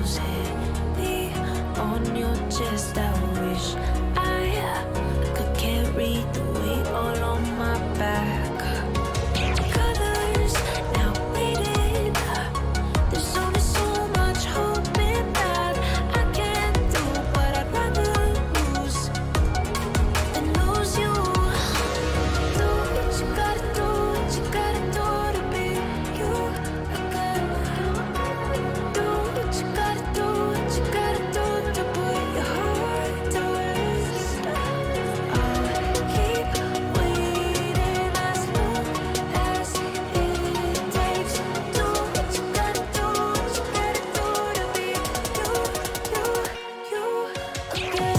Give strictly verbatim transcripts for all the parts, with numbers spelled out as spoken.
losing me on your chest. I wish I could carry the weight all on my back. Colors now bleeding. There's only so much hoping that I can do, but I'd rather lose than lose you. Do what you gotta do, what you gotta do to be you again. Do what you gotta do, what you gotta do to put your heart to rest. I'll keep waiting as long as it takes. Do what you gotta do, what you gotta do to be you, you, you again.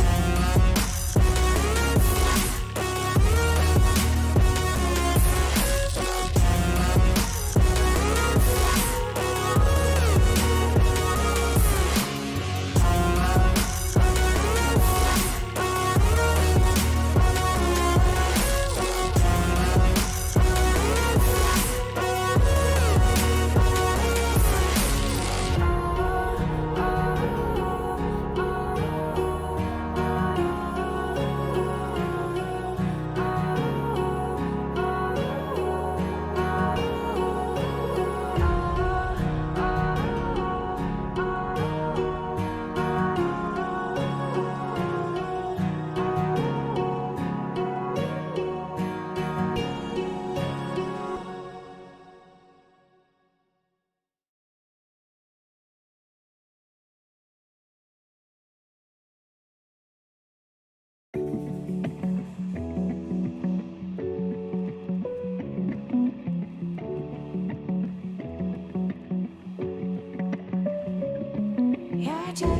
Yeah, just